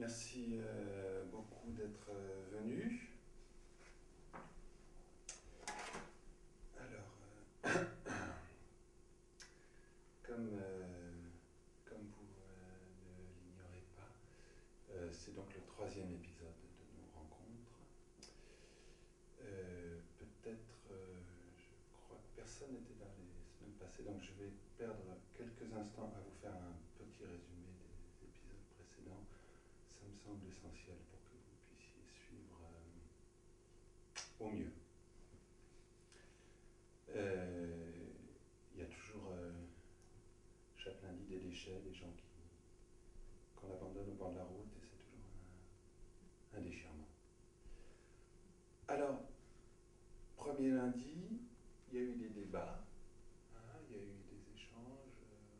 Merci beaucoup d'être venu. Alors, comme vous ne l'ignorez pas, c'est donc le troisième épisode de nos rencontres. Peut-être, je crois que personne n'était là les semaines passées, donc je vais perdre quelques instants à vous faire un petit résumé des épisodes précédents. Ça me semble essentiel pour que vous puissiez suivre au mieux. Il y a toujours chaque lundi des déchets, des gens qu'on abandonne au bord de la route, et c'est toujours un déchirement. Alors, premier lundi, il y a eu des débats, il y a eu des échanges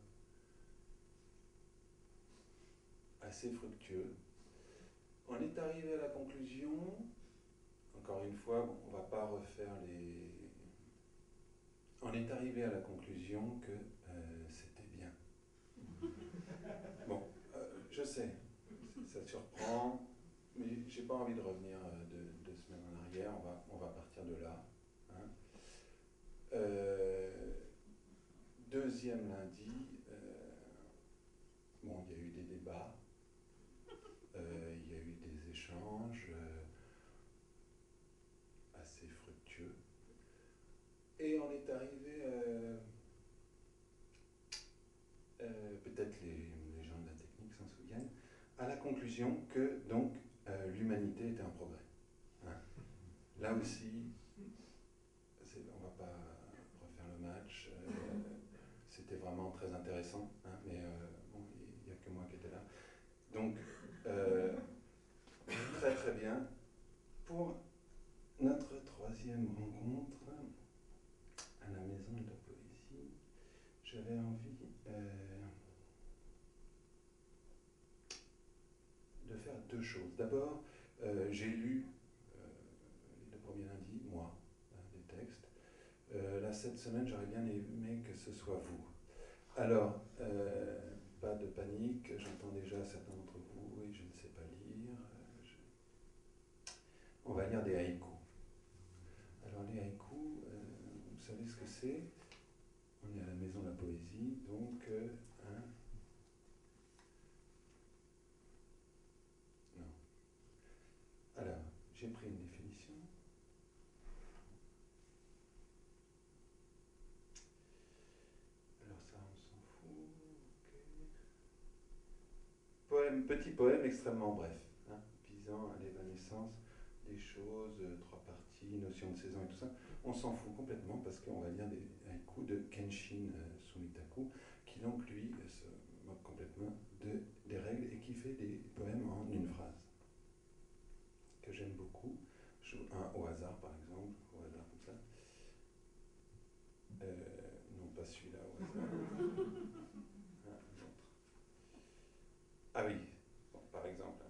assez fructueux. On est arrivé à la conclusion, encore une fois, on ne va pas refaire les... On est arrivé à la conclusion que c'était bien. Bon, je sais, ça surprend, mais j'ai pas envie de revenir deux semaines en arrière, on va partir de là. Deuxième lundi, bon, il y a eu des débats, il y a eu des échanges assez fructueux, et on est arrivé, peut-être les gens de la technique s'en souviennent, à la conclusion que donc l'humanité était en progrès. Là aussi, on ne va pas refaire le match, c'était vraiment très intéressant, mais bon, il n'y a que moi qui étais là. Donc, très très bien. Pour notre troisième rencontre à la Maison de la Poésie, j'avais envie de faire deux choses. D'abord, j'ai lu le premier lundi, moi, des textes. Là, cette semaine, j'aurais bien aimé que ce soit vous. Alors, pas de panique, j'entends déjà certains d'entre vous, oui, je ne sais pas lire. On va lire des haïkus. Alors, les haïkus, vous savez ce que c'est? On est à la Maison de la Poésie, donc... non. Alors, j'ai pris une définition. Alors ça, on s'en fout. Okay. Petit poème extrêmement bref, visant à l'évanescence des choses, trois parties, notion de saison et tout ça. On s'en fout complètement parce qu'on va lire des haïkus de Kenshin Sumitaku, qui donc lui se moque complètement des règles et qui fait des poèmes en une phrase, que j'aime beaucoup. Un au hasard par exemple, au hasard comme ça. Non, pas celui-là au hasard. L'autre. Ah oui, bon, par exemple.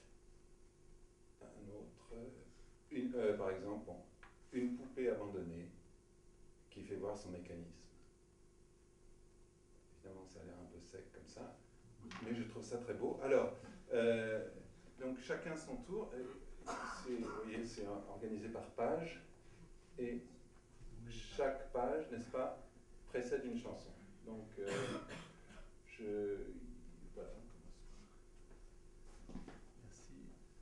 Un autre. Par exemple, bon, une poupée abandonnée qui fait voir son mécanisme. Évidemment, ça a l'air un peu sec comme ça, mais je trouve ça très beau. Alors, donc chacun son tour. Vous voyez, c'est organisé par page. Et chaque page, n'est-ce pas, précède une chanson. Donc, voilà, on commence par... Merci.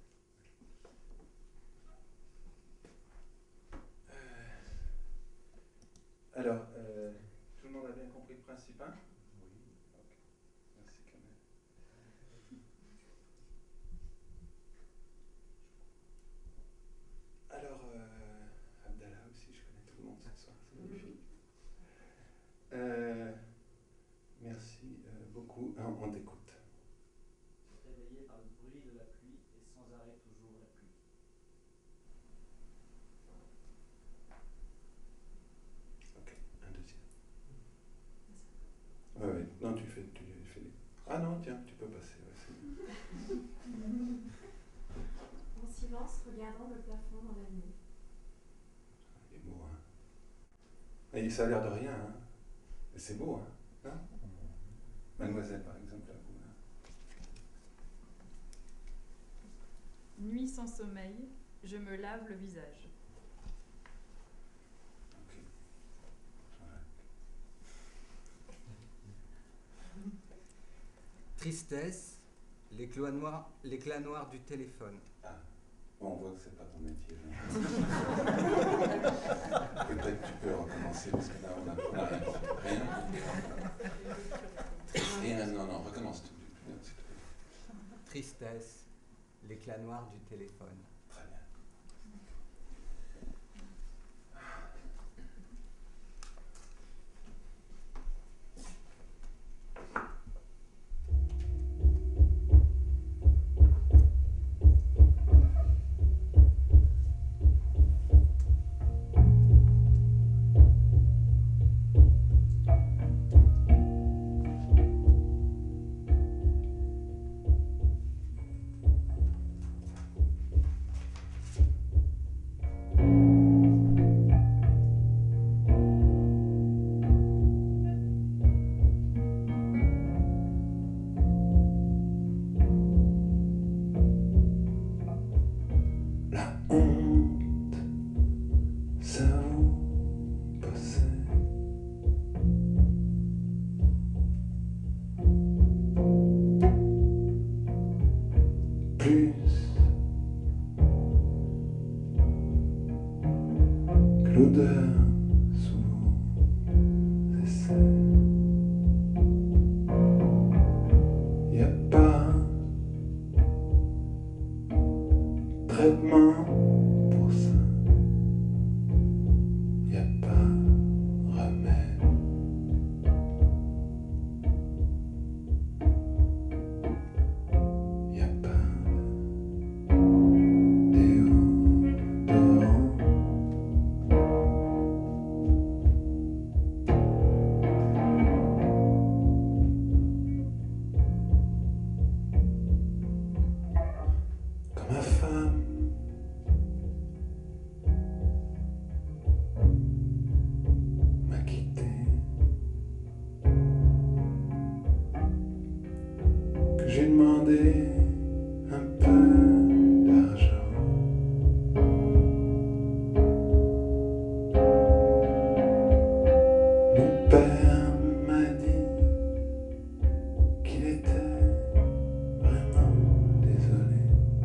Alors, tout le monde a bien compris le principe, hein? Oui. Ok. Merci quand même. Alors, Abdallah aussi, je connais tout le monde ce soir, c'est magnifique. Merci beaucoup. On t'écoute. Réveillé par le bruit de la pluie et sans arrêt toujours la pluie. Ok, un deuxième. Oui, non, tu fais les... Ah non, tiens, tu peux passer. Ouais, En silence, regardant le plafond dans la nuit. Il est beau, hein. Et ça a l'air de rien, hein. Mais c'est beau, hein. Mademoiselle, par exemple, là, vous, hein. nuit sans sommeil, je me lave le visage. Ok. Voilà. Tristesse, l'éclat noir du téléphone. Ah, bon, on voit que c'est pas ton métier. Peut-être tu peux recommencer parce que là on a rien. Rien. Non, recommence tout. S'il te plaît. Tristesse, l'éclat noir du téléphone. Très bien. La honte, ça vous possède. Plus que l'odeur sous vos aisselles. Y a pas traitement pour ça. Y a pas remède. Y a pas déodorant. Quand ma femme m'a quitté, que j'ai demandé un peu d'argent, mon père m'a dit qu'il était vraiment désolé,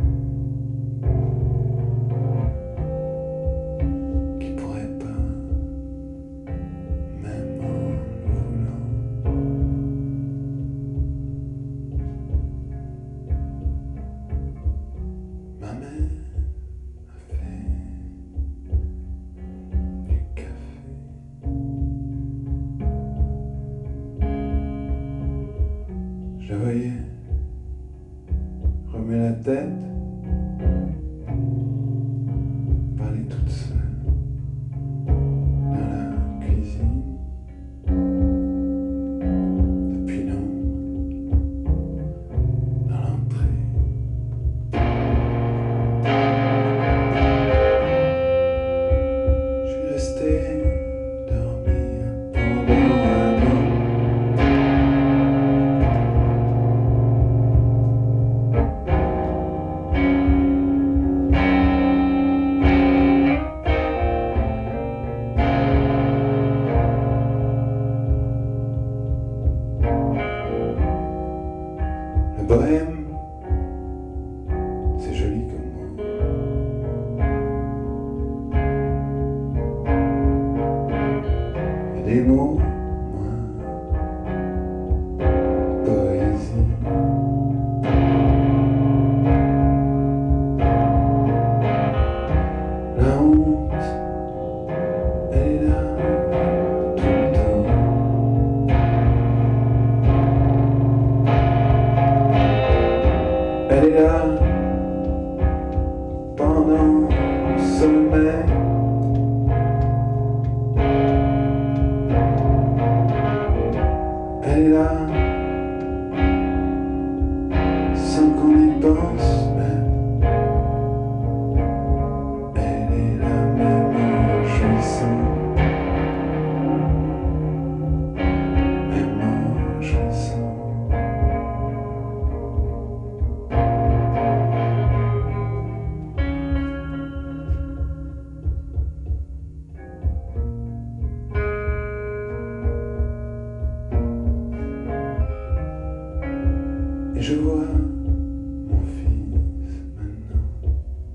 qu'il pourrait pas, même en le voulant. Ma mère a fait du café. Je la voyais remuer la tête, parler toute seule dans la cuisine, depuis l'ombre, dans l'entrée. Je suis resté dormir pendant un an. Le bohème, c'est joli comme mot. Il y a des mots, moi, poésie. La honte, elle est là tout le temps. je vois mon fils maintenant.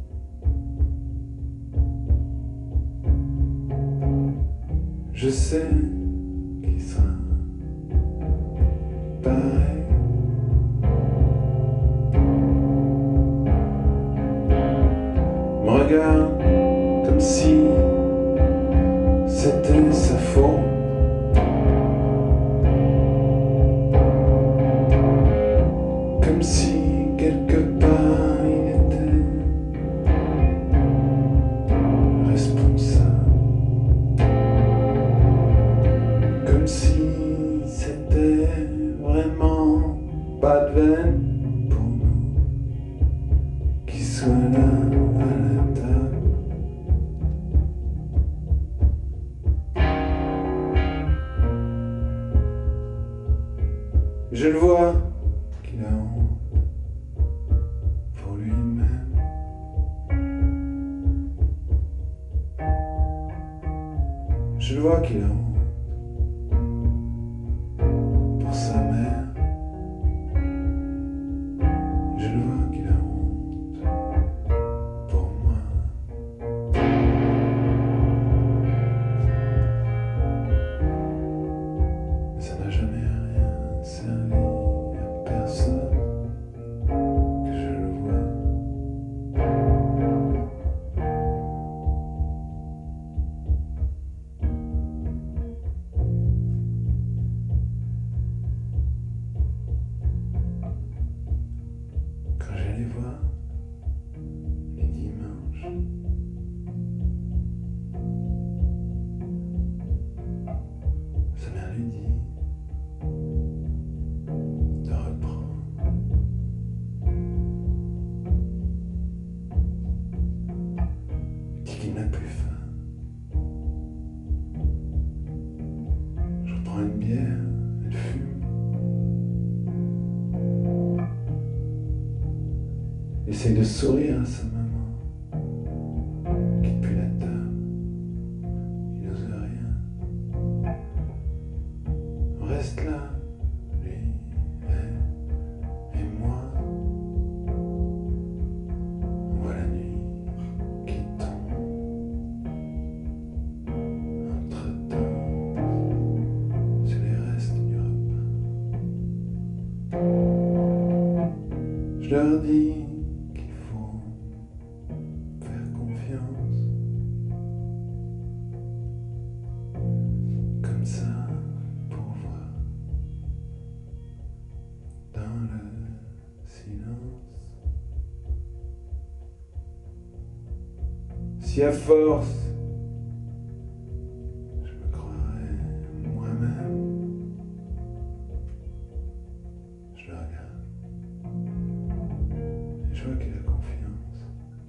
Je sais qu'il sera pareil. Me regarde comme si c'était sa faute. Comme si quelque part il était responsable. Comme si c'était vraiment pas de veine pour nous qui soit là à la table. Je le vois qu'il a honte pour lui-même. Je le vois qu'il a honte pour sa mère. Je le vois qu'il a honte pour moi. Mais ça n'a jamais rien servi à personne que je le vois. Quand j'allais voir les dimanches, sa mère lui dit de reprendre. Il dit qu'il n'a plus faim. Je reprends une bière, elle fume. Essaye de sourire à sa maman, qui depuis la table, il n'ose rien. On reste là, lui, elle et moi. On voit la nuit qui tombe. Entre-temps, sur les restes du repas. Je leur dis qu'il faut faire confiance. Comme ça, pour voir dans le silence. Si à force, je me croirais moi-même, je le regarde. Et je vois qu'il a confiance.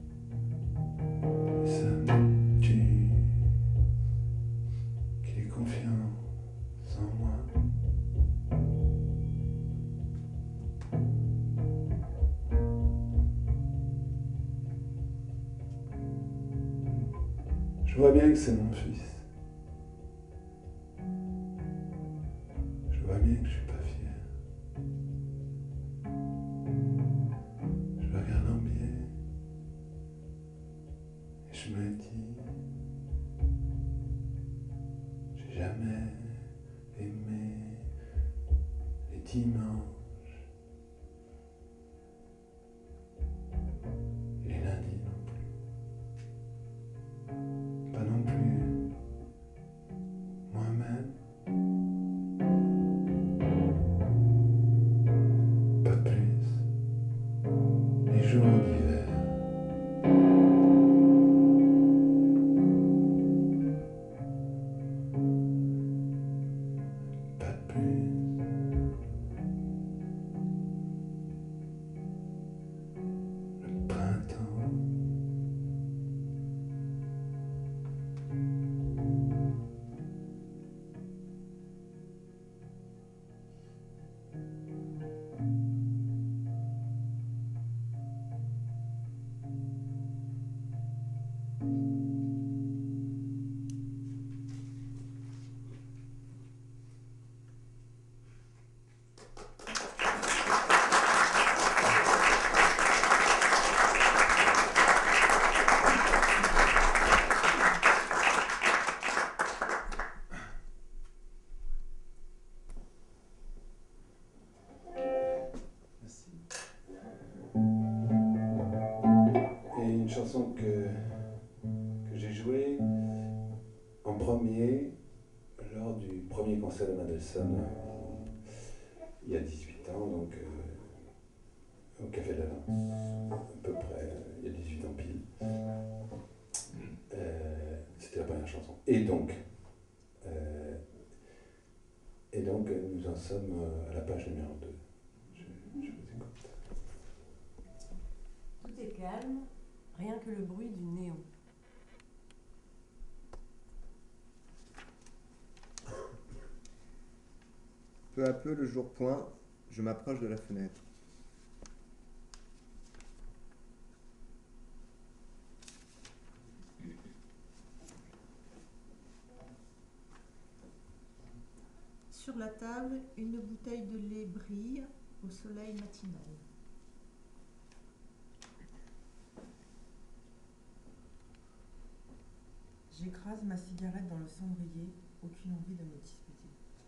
Et ça me tue qu'il ait confiance en moi. Je vois bien que c'est mon fils. Je vois bien que je suis pas fier. Je le regarde en biais et je me dis, j'ai jamais aimé les dimanches et les lundis non plus. Pas non plus moi-même. Pas plus les jours d'hiver. Pas plus chanson que j'ai jouée en premier lors du premier concert de Mendelssohn il y a 18 ans, donc au Café de la Danse, à peu près, il y a 18 ans pile. C'était la première chanson. Et donc, nous en sommes à la page numéro 2. Je vous écoute. Tout est calme, rien que le bruit du néon. Peu à peu, le jour pointe, je m'approche de la fenêtre. Sur la table, une bouteille de lait brille au soleil matinal. J'écrase ma cigarette dans le cendrier, aucune envie de me disputer.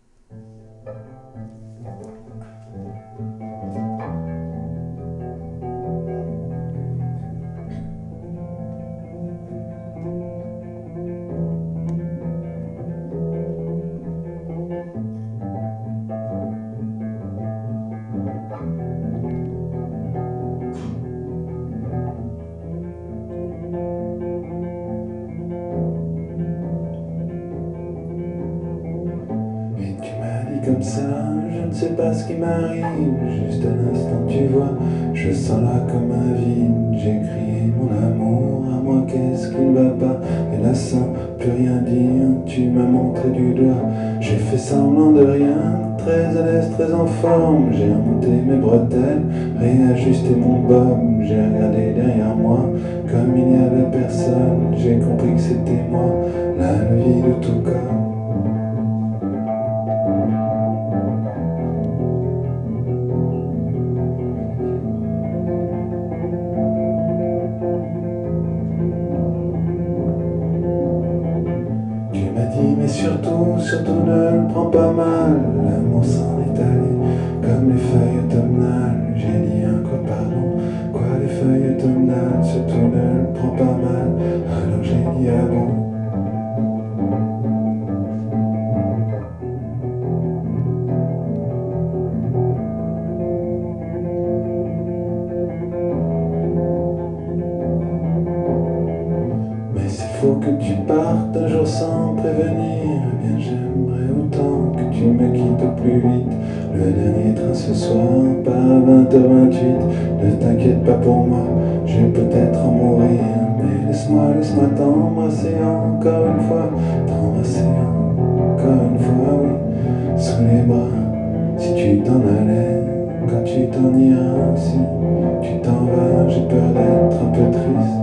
Comme ça, je ne sais pas ce qui m'arrive. Juste un instant, tu vois, je sens là comme un vide. J'ai crié mon amour, à moi qu'est-ce qui ne va pas? Et là, sans plus rien dire, tu m'as montré du doigt. J'ai fait semblant de rien, très à l'aise, très en forme. J'ai remonté mes bretelles, réajusté mon bob. J'ai regardé derrière moi, comme il n'y avait personne. J'ai compris que c'était moi, là, le vide tout comme. Surtout ne le prends pas mal, l'amour s'en est allé comme les feuilles automnales. J'ai dit un quoi pardon, quoi les feuilles automnales, surtout ne le prends pas mal, alors j'ai dit ah bon. Mais s'il faut que tu partes un jour sans prévenir, eh bien j'aimerais autant que tu me quittes plus vite. Le dernier train ce soir, pas à 20h28. Ne t'inquiète pas pour moi, je vais peut-être en mourir. Mais laisse-moi t'embrasser encore une fois. T'embrasser encore une fois, oui, sous les bras. Si tu t'en allais, quand tu t'en iras, si tu t'en vas, j'ai peur d'être un peu triste.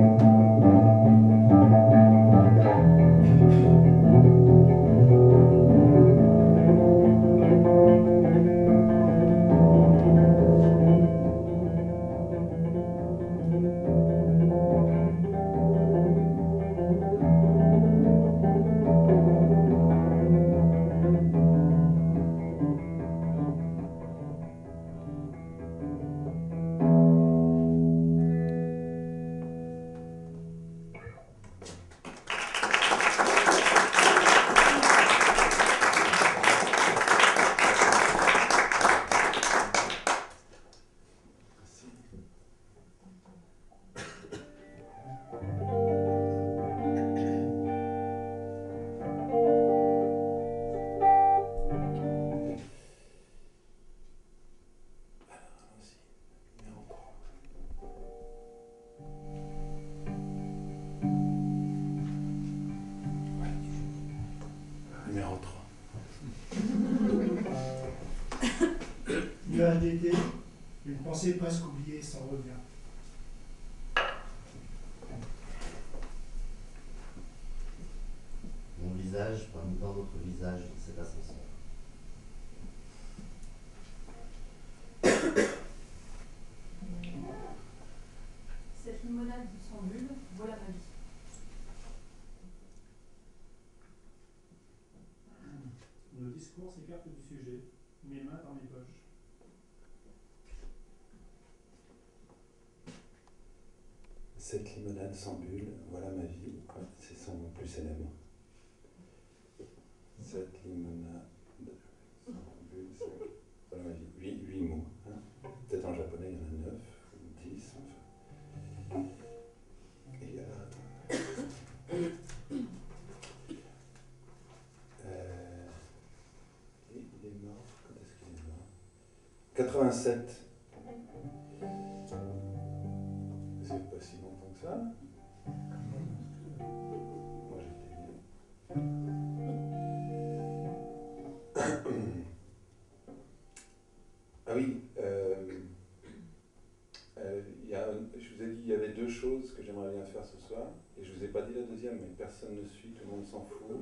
Numéro 3. Nuage d'été, une pensée presque oubliée s'en revient. Mon visage parmi tant d'autres visages dans cet ascenseur. Cette limonade sans bulle, voilà ma vie. Nos discours s'écartent du sujet, mes mains dans mes poches. Cette limonade sans bulle, voilà ma vie. Ouais, c'est son plus célèbre. Cette limonade sans bulle, voilà ma vie. 8 mots. Hein. Peut-être en japonais il y en a 9 ou 10. Enfin. Et il est mort. Quand est-ce qu'il est mort? 87. C'est pas si longtemps que ça. Moi j'étais vieux. Ah oui, je vous ai dit il y avait 2 choses que j'aimerais bien faire ce soir, et je vous ai pas dit la deuxième, mais personne ne suit, tout le monde s'en fout.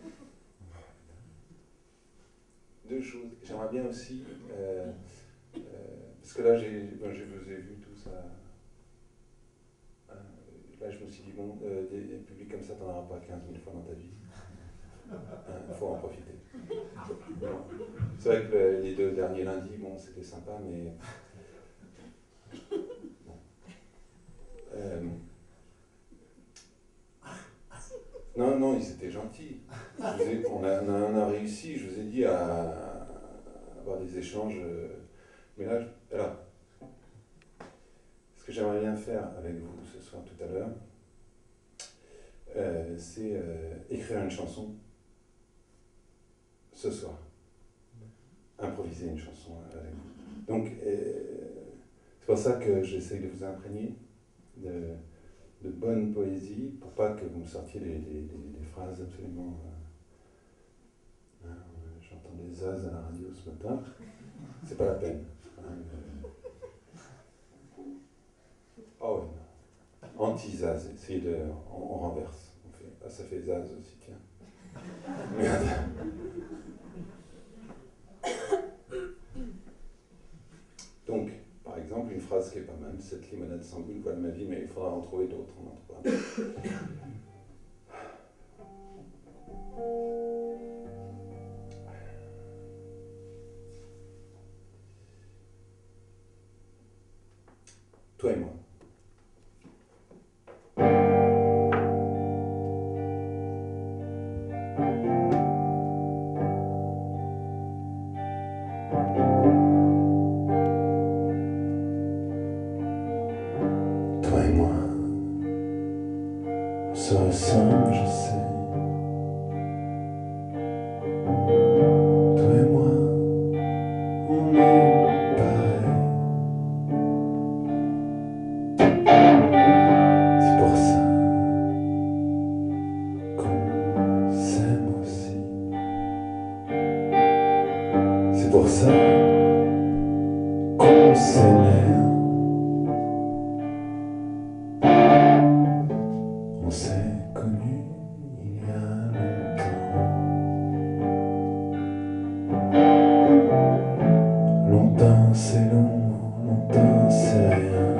2 choses. J'aimerais bien aussi, parce que là je vous ai vu tout ça. Là, je me suis dit, bon, des publics comme ça, t'en auras pas 15 000 fois dans ta vie. Il faut en profiter. Bon. C'est vrai que les 2 derniers lundis, bon, c'était sympa, mais... Bon. Non, ils étaient gentils. On a réussi, je vous ai dit, à avoir des échanges. Mais là, alors... Ce que j'aimerais bien faire avec vous ce soir, tout à l'heure, c'est écrire une chanson ce soir. Improviser une chanson avec vous. Donc, c'est pour ça que j'essaye de vous imprégner de bonne poésie, pour pas que vous me sortiez des phrases absolument... J'entends des zazes à la radio ce matin. C'est pas la peine. Oh oui, anti-zaz, essayez de... On renverse. On fait, ça fait zaz aussi, tiens. Merde. Donc, par exemple, une phrase qui est pas mal, cette limonade sans bulle, voilà ma vie, mais il faudra en trouver d'autres, on en trouvera. Toi et moi. Toi et moi, on se ressemble, je sais. Toi et moi, on est pareil. C'est pour ça qu'on s'aime aussi. C'est pour ça qu'on s'énerve. On s'est connus il y a longtemps. Longtemps c'est long, longtemps c'est rien.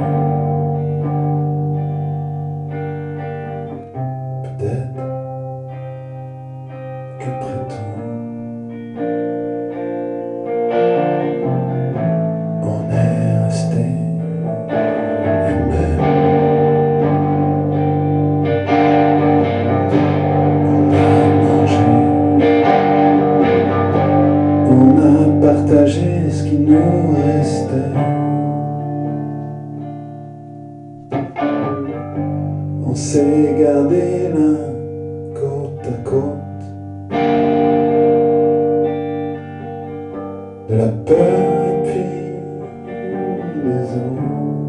Peut-être qu'après tout, on est resté les mêmes. Partager ce qui nous restait. On s'est gardé l'un côte à côte. De la peur et puis les autres.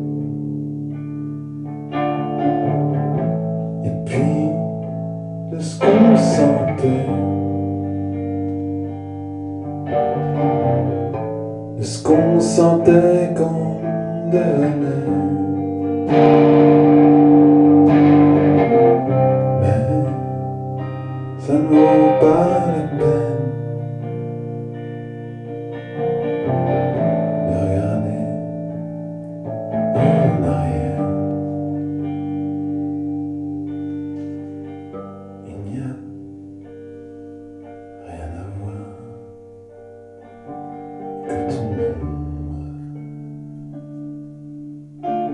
Et puis de ce qu'on sentait. De ce qu'on sentait qu'on devenait. Mais ça ne vaut pas la peine de regarder en arrière. Il n'y a rien à voir que ton ombre.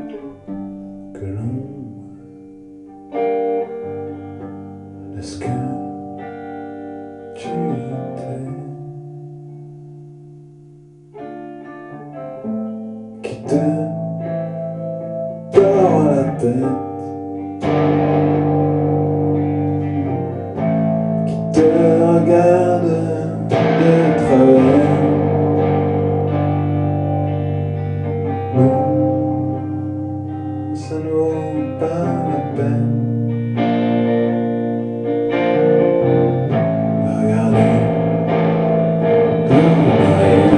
tête, qui te regarde de travers. Non, ça ne vaut pas la peine de regarder comme rien.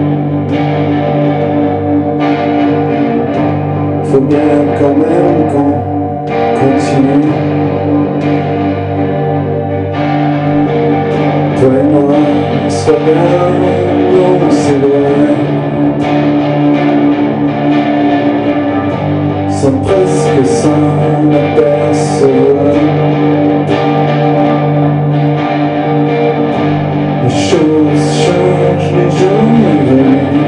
Faut bien quand même qu'on continue. Toi et moi, sois bien, on s'éloigne. Sans presque s'en apercevoir. Les choses changent, les gens évoluent.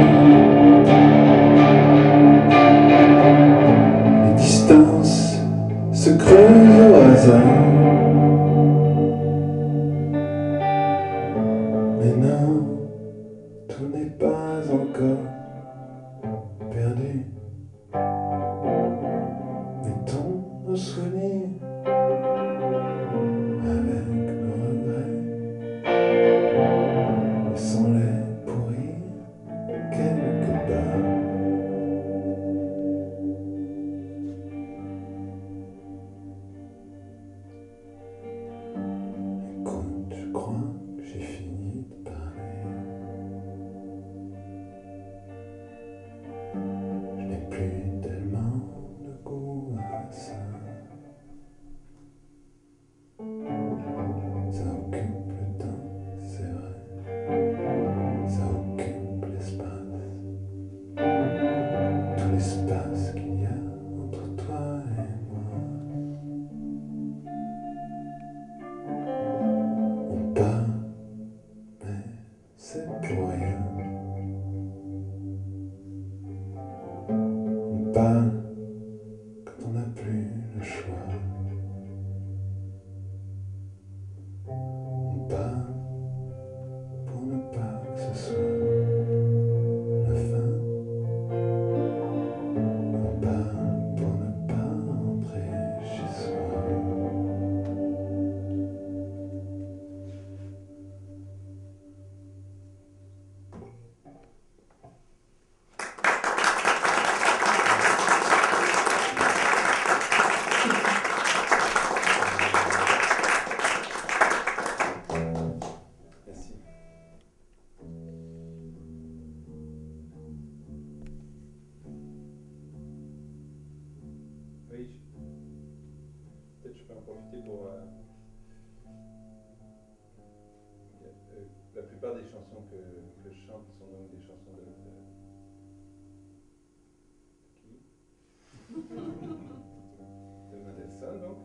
Les distances se creusent au hasard. Mais non, tout n'est pas encore perdu. Mettons nos souvenirs avec nos regrets. Laissons-les pourrir quelque part. Écoute, je crois que j'ai fini de parler. Je n'ai plus tellement de goût à ça. Ça occupe le temps, c'est vrai. Ça occupe l'espace. Tout l'espace qu'il y a entre toi et moi. On parle, mais c'est pour rien. On parle quand on n'a plus le choix. On parle pour ne pas que ce soit la fin. On parle pour ne pas rentrer chez soi. Merci. Oui, peut-être je peux en profiter pour... la plupart des chansons que je chante sont donc des chansons de qui? De Mendelssohn, donc.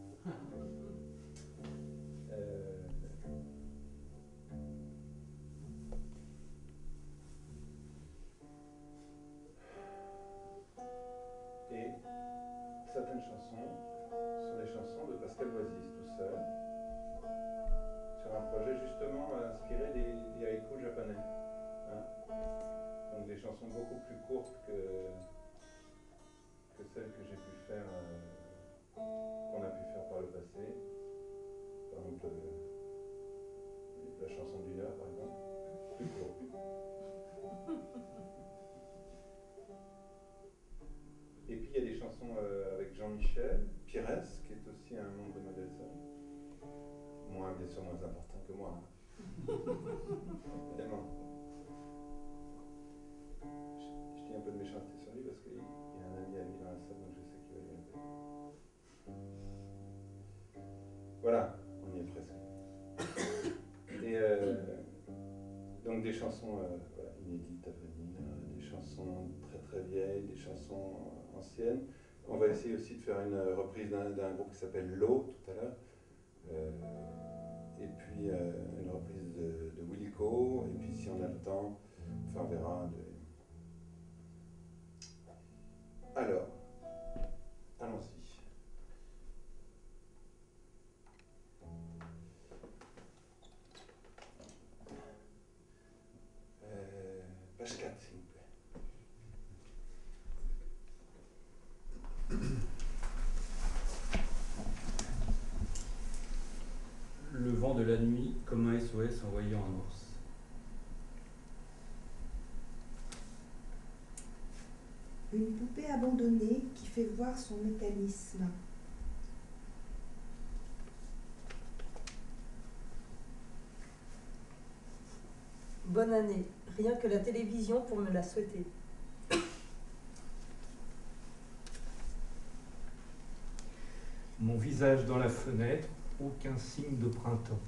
Et certaines chansons sont des chansons de Pascal Oasis tout seul, sur un projet justement inspiré des haïkus japonais. Hein, donc des chansons beaucoup plus courtes que celles que j'ai pu faire, qu'on a pu faire par le passé. Par exemple, la chanson d'une heure, par exemple, plus courte. Et puis il y a des chansons avec Jean-Michel Pires, qui est aussi un membre de Mendelssohn. Bien sûr moins important que moi. Évidemment. Je dis un peu de méchanceté sur lui parce qu'il y a un ami à lui dans la salle, donc je sais qu'il va lui aider. Voilà, on y est presque. Et donc des chansons voilà, inédites à venir, des chansons très très vieilles, des chansons anciennes. On va essayer aussi de faire une reprise d'un groupe qui s'appelle L'eau tout à l'heure. Et puis une reprise de Wilco, et puis si on a le temps, enfin on verra. Alors, allons-y. Page 4, s'il vous plaît. la nuit comme un SOS envoyé en Morse. Une poupée abandonnée qui fait voir son mécanisme. Bonne année. Rien que la télévision pour me la souhaiter. Mon visage dans la fenêtre, aucun signe de printemps.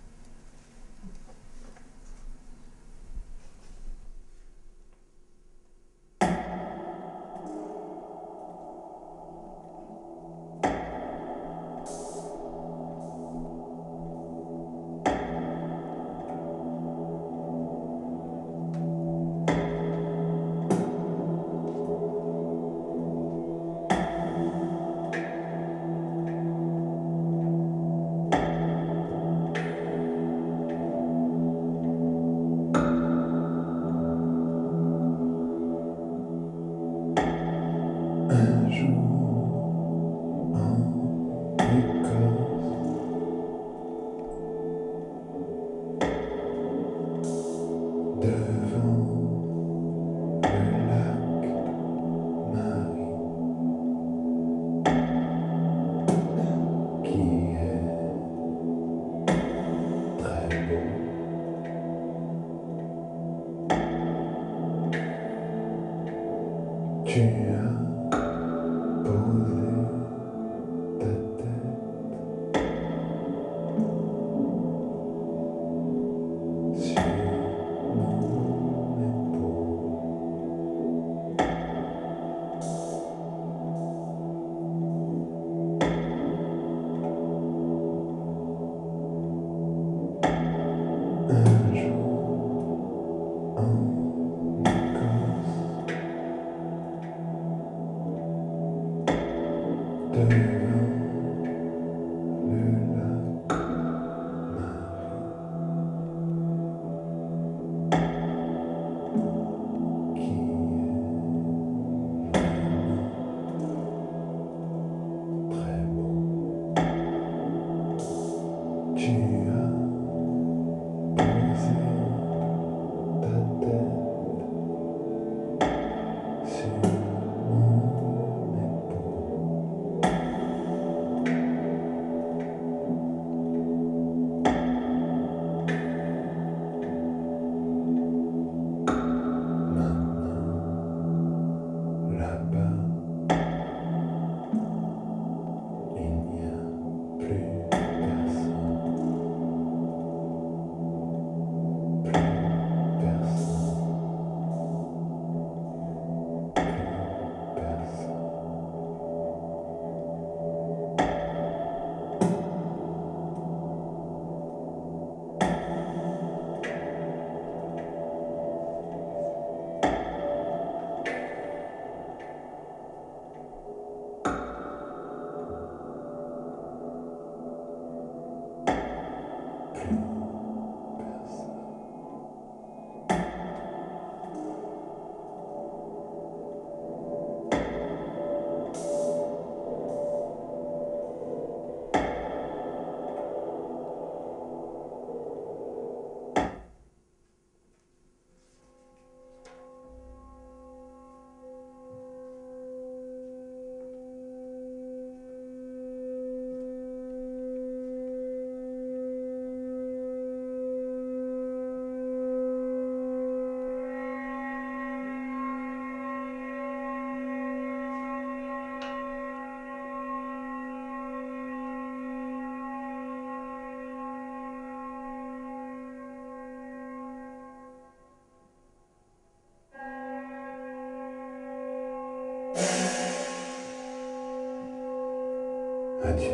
Adieu.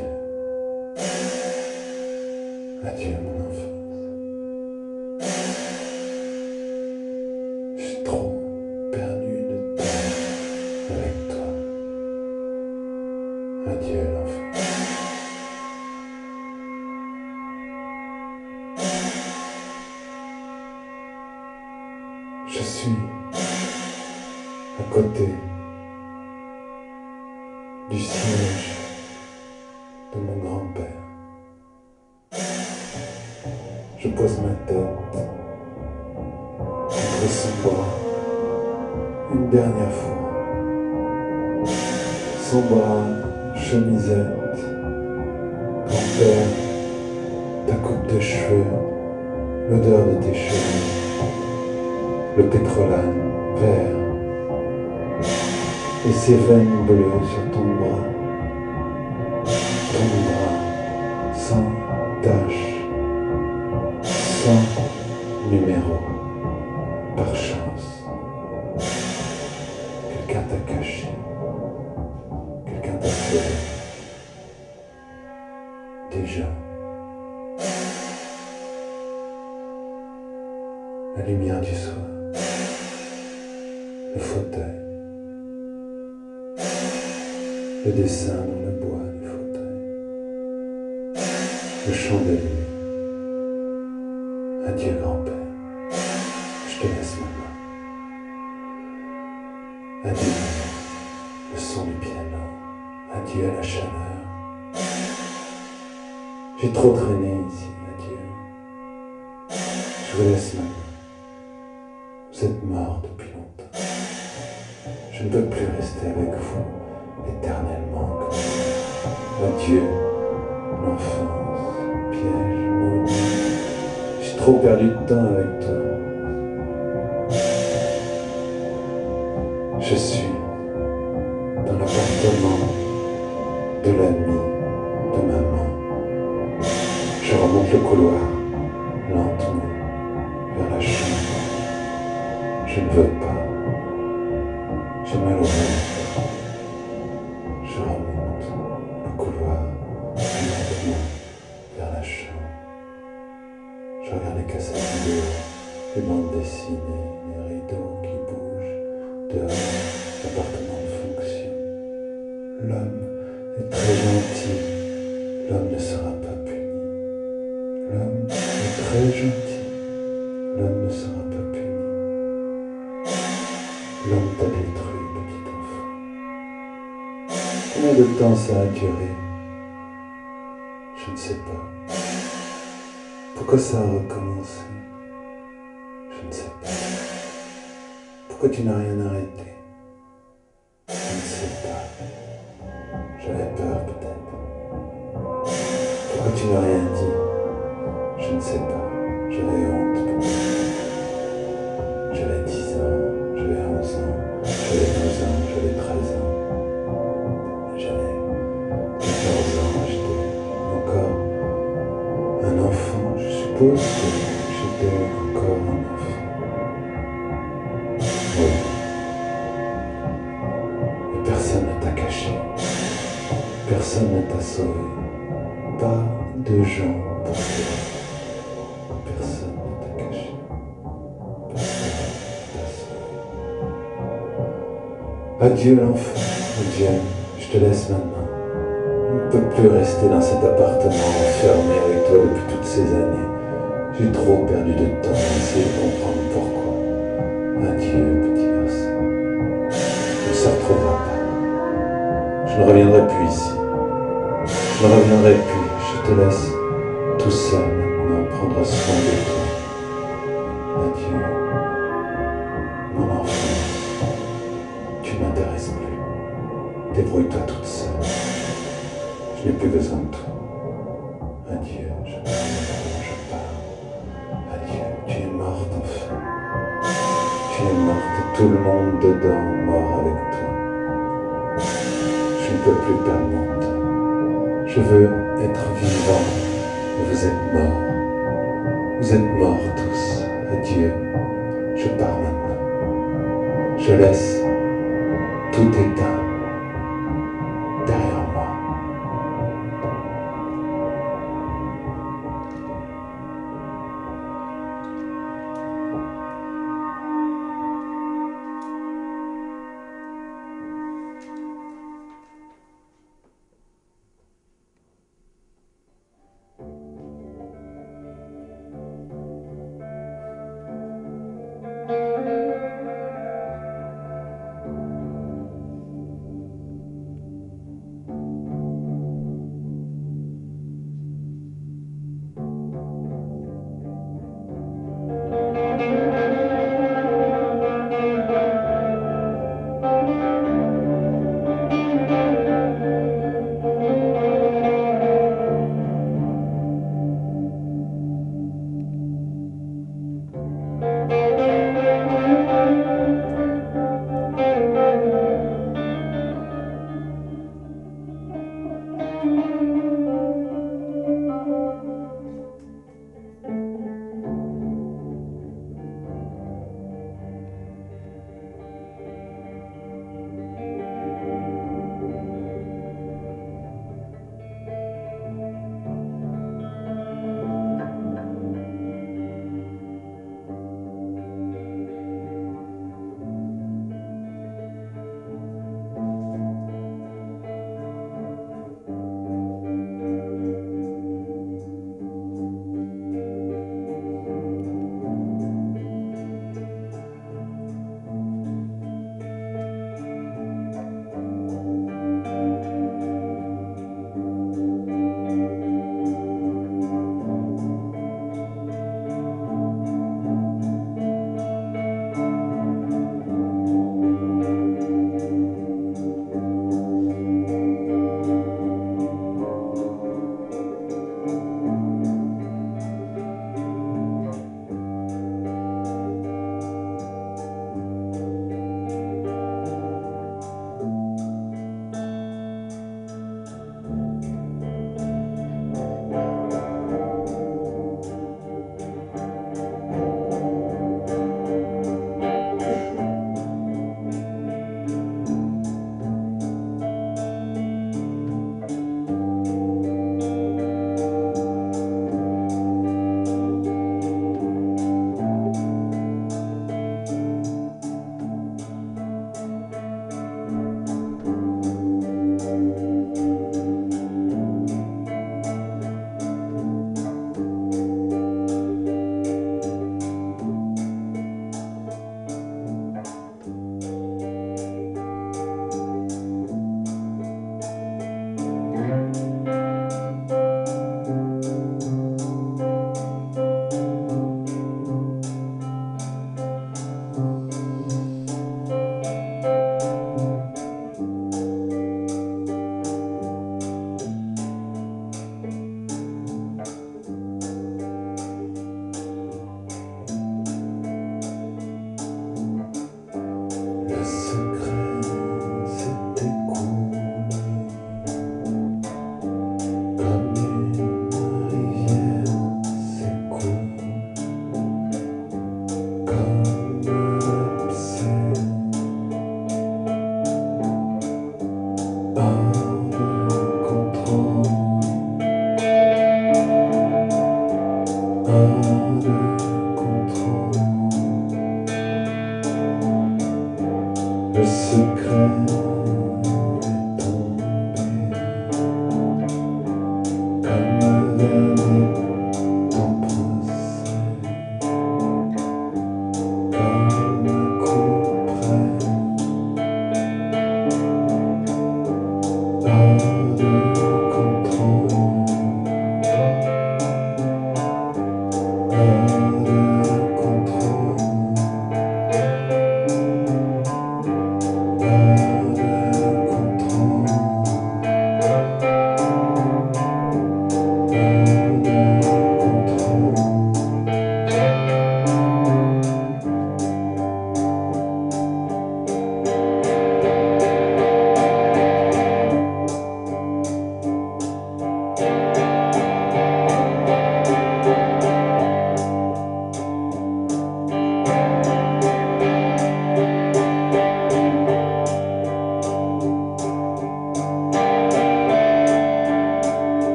Adieu, mon enfance. Je suis trop perdu de temps avec toi. Adieu, l'enfance. Je suis à côté du siège de mon grand-père. Je pose ma tête contre son bras une dernière fois. Son bras, chemisette, grand-père, ta coupe de cheveux, l'odeur de tes cheveux, le pétrolane vert et ses veines bleues sur ton bras sans tache, sans numéro, par chance. Quelqu'un t'a caché, quelqu'un t'a fait déjà. La lumière du soir, le fauteuil, le dessin dans le bois du fauteuil, le chandelier. Adieu grand-père, je te laisse ma main. Adieu le son du piano, adieu la chaleur. J'ai trop traîné ici, adieu. Je vous laisse ma main. Vous êtes mort depuis longtemps. Je ne peux plus rester avec vous éternellement comme ça. Adieu, l'enfance, piège, maudit. J'ai trop perdu de temps avec toi. Je suis dans l'appartement de l'ami de maman. Je remonte le couloir lentement vers la chambre. Je ne veux pas. J'ai mal au ventre. Je remonte le couloir lentement vers la chambre. Je regarde les cassettes vidéo, les bandes dessinées, les rideaux qui bougent, dehors, l'appartement fonctionne. L'homme est très gentil, l'homme ne sera pas puni. L'homme est très gentil, l'homme ne sera pas puni. L'homme t'a détruit, petit enfant. Combien de temps ça a duré? Je ne sais pas. Pourquoi ça a recommencé? Je ne sais pas. Pourquoi tu n'as rien arrêté? Je ne sais pas. J'avais peur peut-être. Pourquoi tu n'as rien dit? Je ne sais pas. J'avais honte peut-être. J'avais 10 ans, j'avais 11 ans, j'avais 12 ans, j'avais 13 ans. J'avais 14 ans, j'étais encore un enfant. Je suppose que j'étais encore un enfant. Oui. Et personne ne t'a caché. Personne ne t'a sauvé. Pas de gens pour toi. Personne ne t'a caché. Personne ne t'a sauvé. Adieu l'enfant. Adieu. Je te laisse maintenant. Je ne peux plus rester dans cet appartement enfermé avec toi depuis toutes ces années. J'ai trop perdu de temps à essayer de comprendre pourquoi. Adieu, petit garçon. On ne se retrouvera pas. Je ne reviendrai plus ici. Je ne reviendrai plus. Je te laisse tout seul maintenant prendre soin de toi. Adieu, mon enfant. Tu ne m'intéresses plus. Débrouille-toi toute seule. Je n'ai plus besoin de toi. Adieu, je pars. Adieu, tu es morte enfin. Tu es morte et tout le monde dedans mort avec toi. Je ne peux plus perdre mon temps. Je veux être vivant. Vous êtes morts. Vous êtes morts tous. Adieu, je pars maintenant. Je laisse tout éteint derrière moi.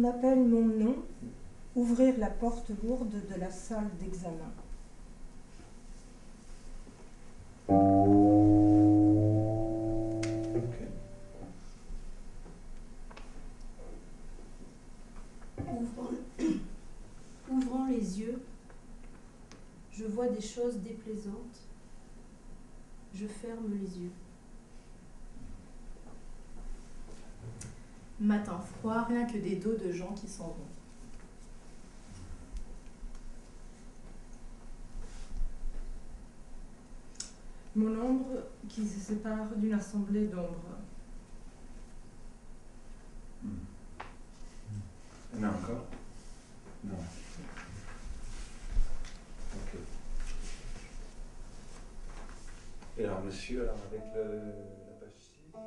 appelle mon nom, ouvrir la porte lourde de la salle d'examen. Ouvrant les yeux, je vois des choses déplaisantes. Je ferme les yeux. Matin froid, rien que des dos de gens qui s'en vont. Mon ombre qui se sépare d'une assemblée d'ombres. Il y en a encore? Non. Ok. Et alors, monsieur, alors avec la page 6?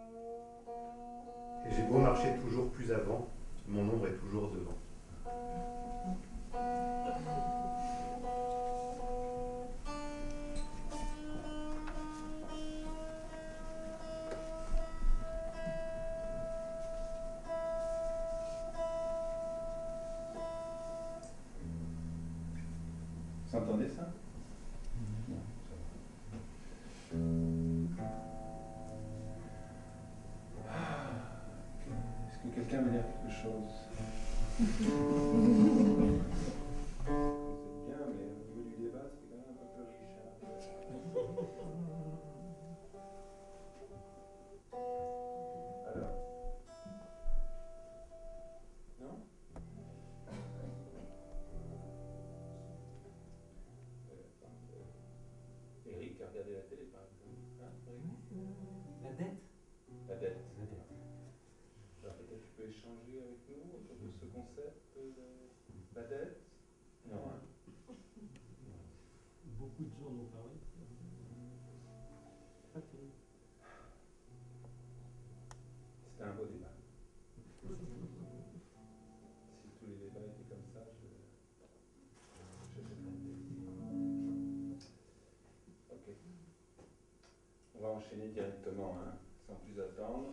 Et j'ai beau marcher toujours plus avant, mon ombre est toujours devant. Vous entendez ça? Non, ça va. Est-ce que quelqu'un veut dire quelque chose? C'est bien, mais au niveau du débat, c'est quand même un peu Richard. Alors? Non? Eric a regardé la télé par exemple. Hein, Eric? La dette? La dette. Alors peut-être tu peux échanger avec nous autour de ce concept de la dette? Non, hein? Beaucoup de gens en ont parlé. C'était un beau débat. Si tous les débats étaient comme ça, j'achèterais une télé. Ok. On va enchaîner directement, hein, sans plus attendre.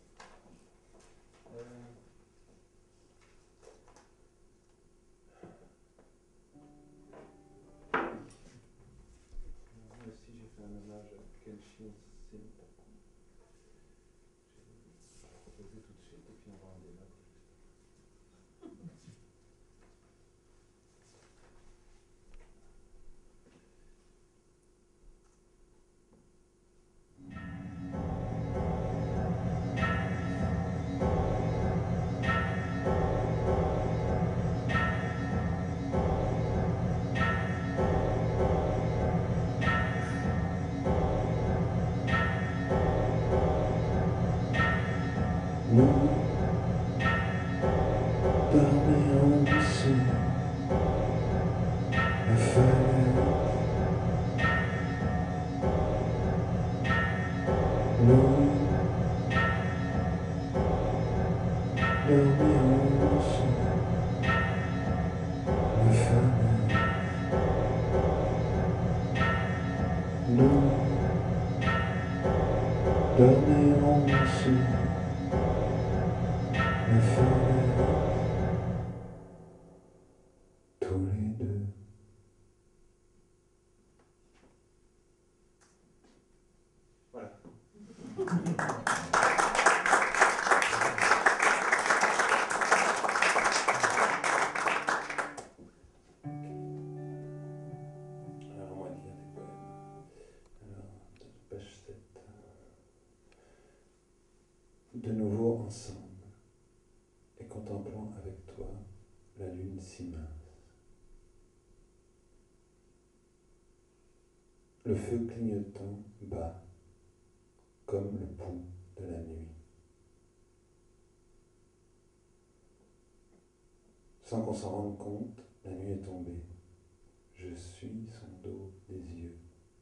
Moi aussi, j'ai fait un hommage à Kenshin Shintaku. Je vais proposer tout de suite et puis on va en débattre. Nous dormions sous la fenêtre. Nous dormions sous la fenêtre. Nous dormirons sous la fenêtre, tous les deux. Voilà. Alors, on va lire des poèmes. Alors, page 7. De nouveau ensemble, et contemplant avec toi la lune si mince. Le feu clignotant bat comme le pouls de la nuit. Sans qu'on s'en rende compte, la nuit est tombée. Je suis son dos des yeux.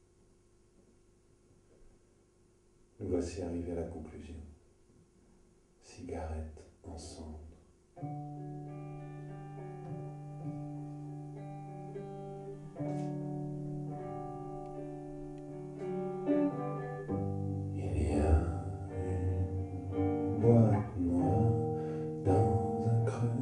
Nous voici arrivés à la conclusion. Cigarette en cendre. Il y a une boîte noire dans un creux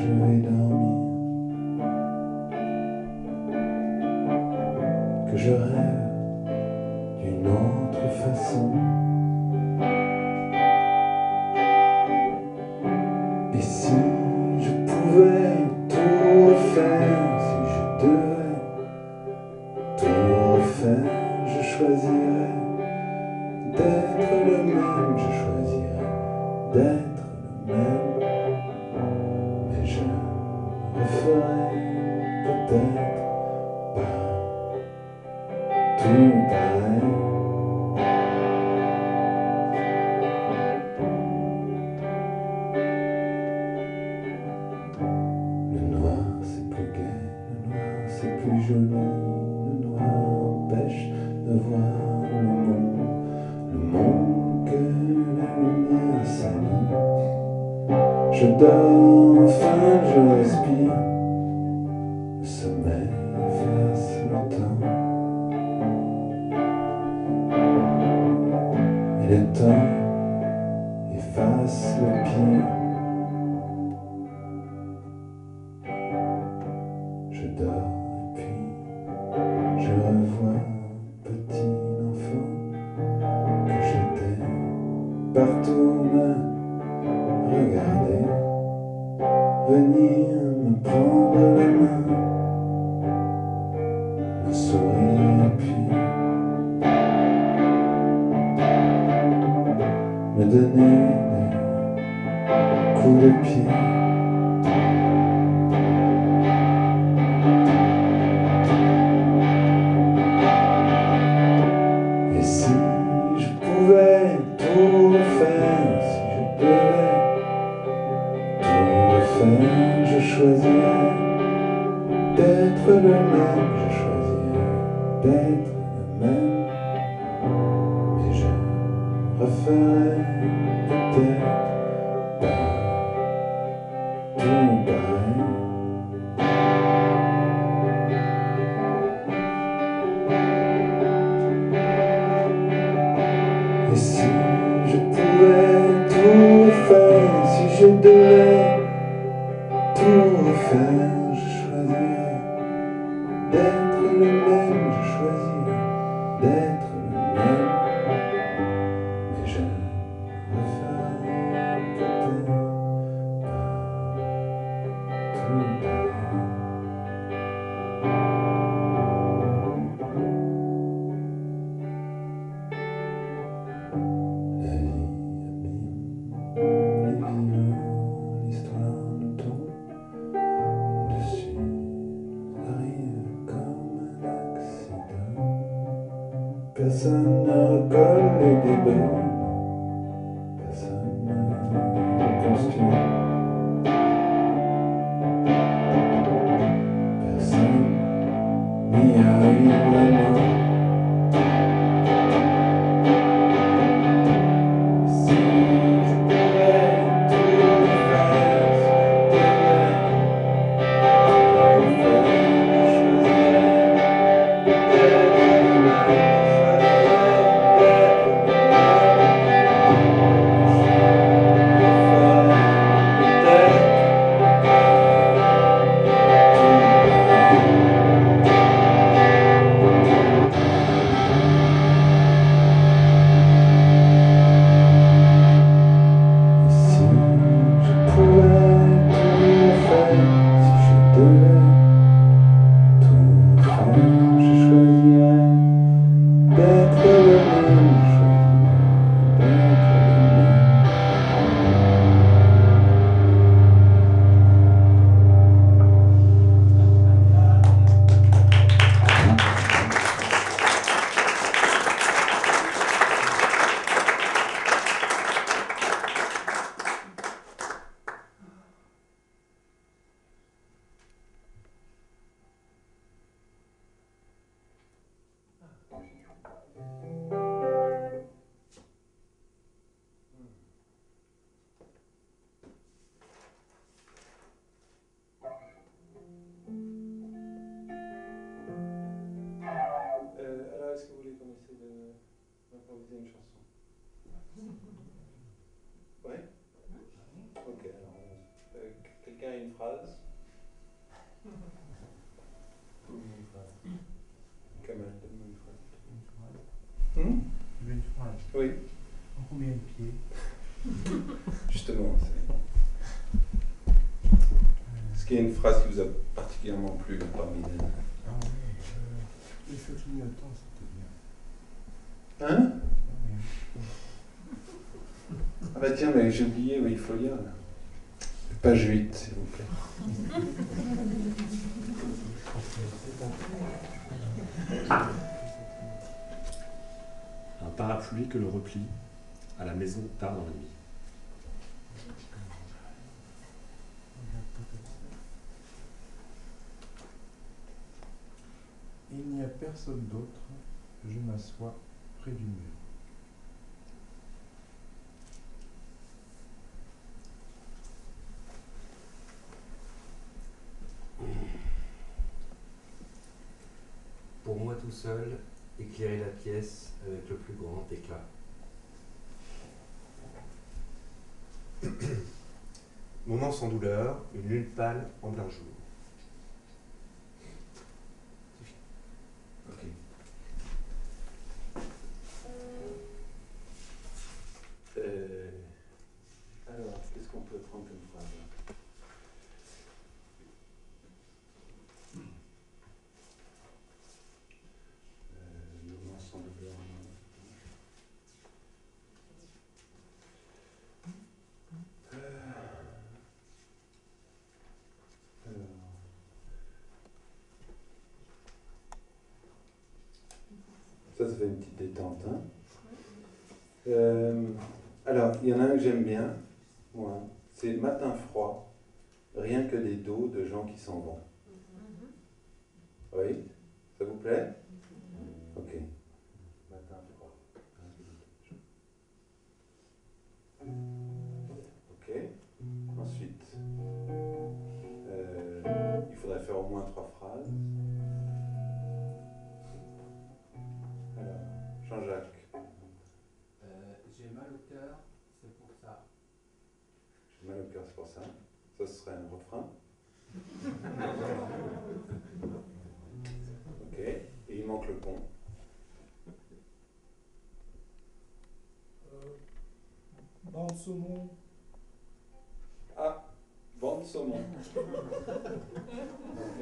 je vais dormir, que je rêve d'une autre façon. Et si je pouvais tout refaire, si je devais tout refaire, je choisirais d'être le même, je choisirais d'être le même, mais je referais peut-être pas tout pareil. Le noir c'est plus gai, le noir c'est plus joli, le noir empêche de voir le monde que la lumière salit. Je dors, enfin je respire, le sommeil efface le temps, et le temps efface le pire. Je dors et puis je revois petit enfant que j'étais, partout me regarder, venir me prendre la main, me sourire et puis me donner des coups de pied. Et si je pouvais tout refaire, si je devais tout refaire, je choisirais d'être le même, je choisirais d'être le même, mais je referais peut-être pas tout pareil. Et si je pouvais tout refaire, si je devais tout refaire, je choisirais d'être le même, je choisirais d'être le même, mais je referais peut-être pas tout pareil. La vie abîme les vivants, l'histoire nous tombe dessus, nous arrive comme un accident. Personne ne recolle les débris, personne ne reconstruit, personne n'y arrive vraiment. Si je pouvais tout refaire, si je devais tout refaire, je choisirais d'être le même, je choisirais d'être le même. combien de pieds? Justement, est-ce qu'il y a une phrase qui vous a particulièrement plu parmi les... Ah oui, les feux clignotants, c'était bien. Hein? Ah bah tiens, mais j'ai oublié, oui, il faut lire. Là. Page 8, s'il vous plaît. Un parapluie que l'on replie à la maison tard dans la nuit. Il n'y a personne d'autre, je m'assois près du mur. Pour moi tout seul, éclairer la pièce avec le plus grand éclat. Moment sans douleur, une lune pâle en plein jour. Ok. Alors, qu'est-ce qu'on peut prendre comme phrase là? Moment sans douleur. Ça fait une petite détente. Hein. Alors, il y en a un que j'aime bien, moi, c'est Matin froid, rien que des dos de gens qui s'en vont. Oui, ça vous plaît? Ok. Matin froid. Ok. Ensuite, il faudrait faire au moins 3 phrases. Alors, Jean-Jacques. J'ai mal au cœur, c'est pour ça. J'ai mal au cœur, c'est pour ça. Ça, ce serait un refrain. Ok. Et il manque le pont. Bande saumon. Ah, bande saumon. Ok.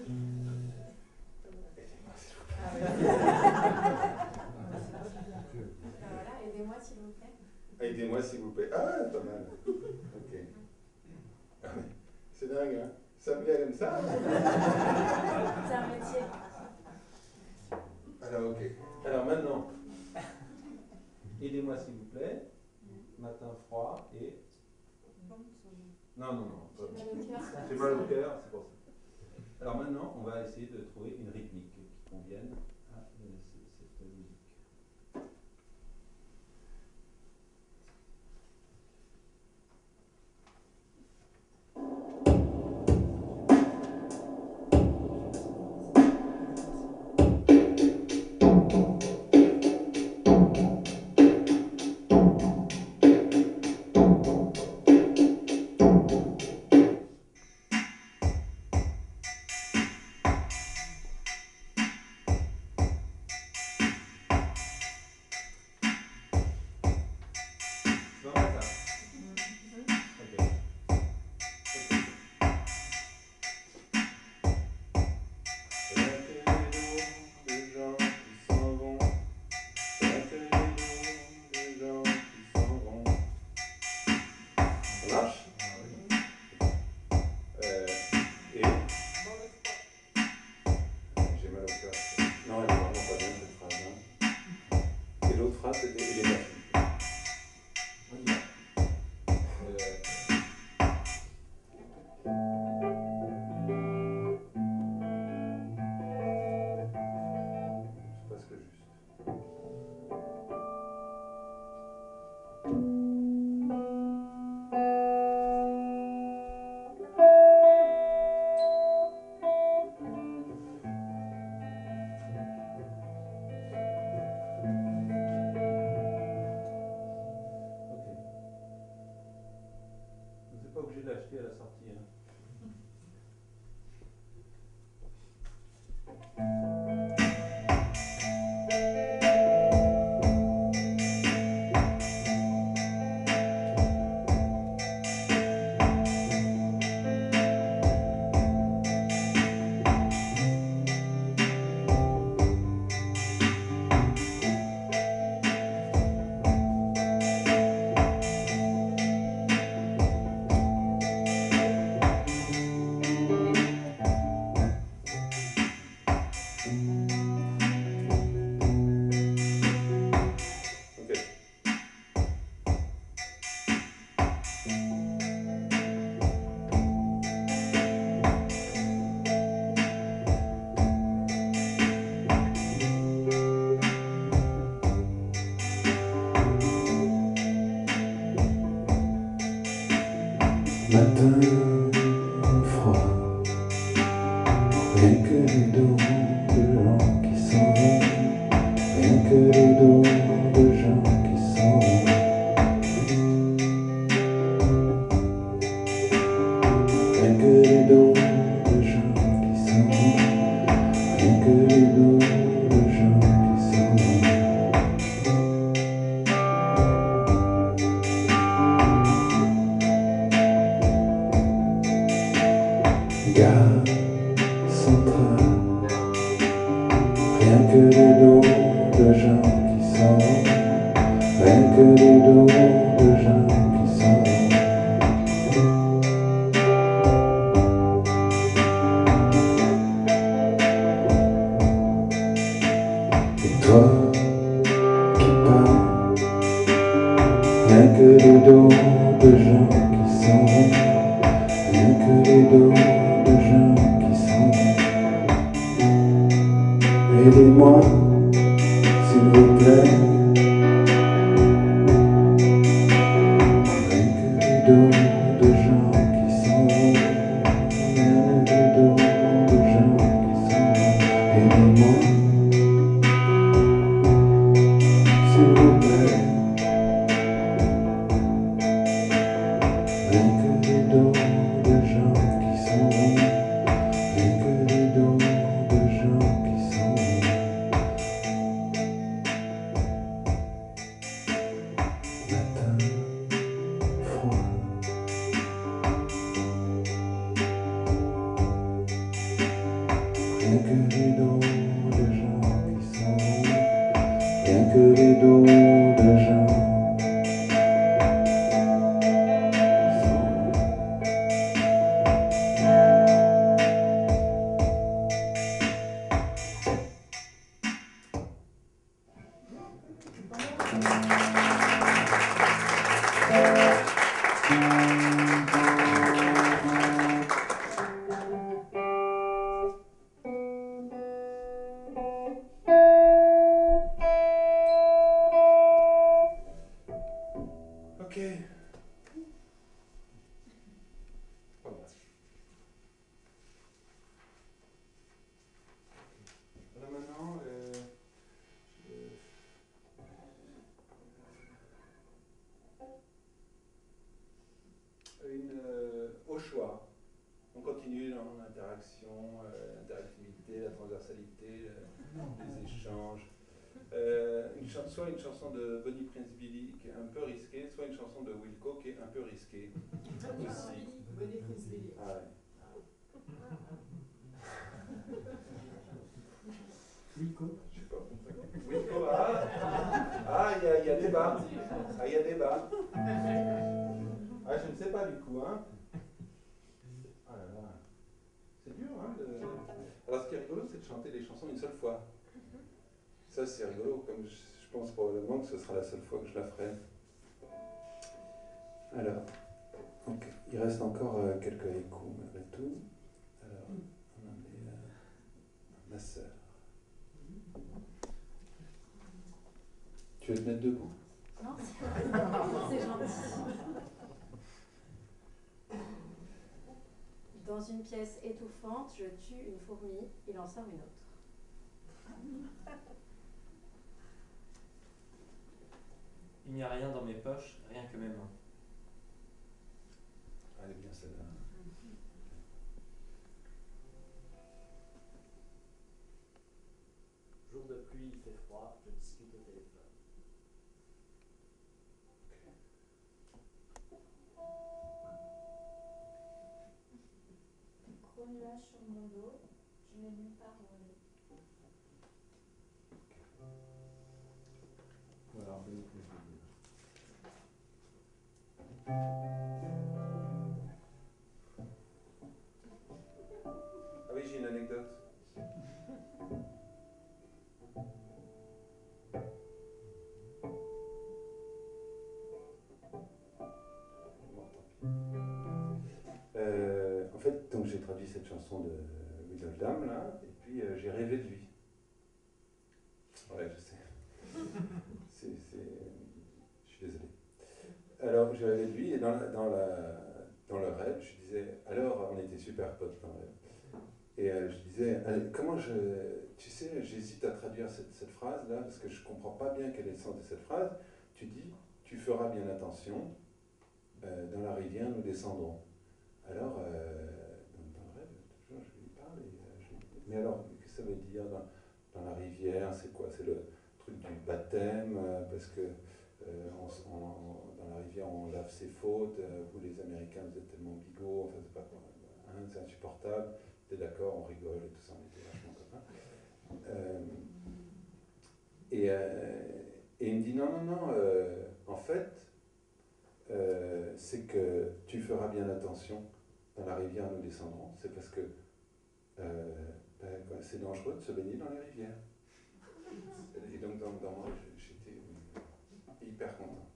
Voilà, aidez-moi s'il vous plaît. Aidez-moi s'il vous plaît. Ah, pas mal. Ok. Ah, mais c'est dingue, hein? Ça me vient comme ça. C'est un métier. Alors, ok. Alors maintenant, aidez-moi s'il vous plaît. Matin froid et... Non, non, non. J'ai mal au cœur, c'est pour ça. Alors maintenant, on va essayer de trouver une rythmique qui convienne à cette musique. L'acheter à la sortie. Hein. Matin froid, rien que les dos de gens qui s'en vont, rien que les dos de gens qui s'en vont. Rien que les dos de gens qui s'en vont, rien que les dos de gens qui s'en vont. Gare centrale, rien que les dos de gens qui s'en vont, rien que les dos de gens qui s'en vont. Et toi qui pars, rien que les dos de gens qui s'en vont, rien que les dos de gens qui s'en vont. Aidez-moi, s'il vous plaît. Rien que les dos de gens qui s'en vont, rien que les dos de gens qui s'en vont. Aidez-moi, s'il vous plaît. Rien que les dos de gens qui s'en vont, rien que les dos de gens qui s'en vont. Matin froid, rien que les dos de gens qui s'en vont, rien que les dos de gens. Ok. Voilà. Alors maintenant, au choix, on continue dans l'interaction, l'interactivité, la transversalité, les échanges. Soit une chanson de Bonnie Prince Billy qui est un peu risquée, soit une chanson de Wilco qui est un peu risquée aussi. Bonnie Prince Billy. Ah ouais. Wilco. Je sais pas. Wilco, il y a débat. Ah, il y a débat. Ah, je ne sais pas du coup, hein. Ah là là. C'est dur, hein. Alors, ce qui est rigolo, c'est de chanter les chansons une seule fois. Ça, c'est rigolo, comme je pense probablement que ce sera la seule fois que je la ferai. Alors, donc, il reste encore quelques échos malgré tout. Alors, on en est à ma sœur. Tu veux te mettre debout? Non, c'est gentil. Dans une pièce étouffante, je tue une fourmi, il en sort une autre. Il n'y a rien dans mes poches, rien que mes mains. Elle est bien celle-là. Jour de pluie, il fait froid, je discute au téléphone. Gros nuage sur mon dos, je n'ai nulle part où aller. Voilà, on peut nous dire. Ah oui, j'ai une anecdote. traduit cette chanson de Will Oldham, là, et puis j'ai rêvé de lui. Ouais, je sais. Je suis désolé. Alors, j'ai rêvé de lui, et dans le rêve, je disais, alors, on était super potes dans le rêve. Et je disais, tu sais, j'hésite à traduire cette phrase-là, parce que je ne comprends pas bien quel est le sens de cette phrase. Tu dis, tu feras bien attention, dans la rivière, nous descendrons. Alors, dans le rêve, toujours, je lui parle, mais alors, qu'est-ce que ça veut dire dans la rivière? C'est quoi? C'est le truc du baptême, parce que dans la rivière, on lave ses fautes, vous les Américains, vous êtes tellement bigots, enfin, c'est pas quoi, hein, c'est insupportable. T'es d'accord, on rigole et tout ça, on était vachement copains. Et il me dit non, en fait, c'est que tu feras bien attention, dans la rivière nous descendrons, c'est parce que c'est dangereux de se baigner dans les rivières. Et donc dans moi, j'étais hyper content.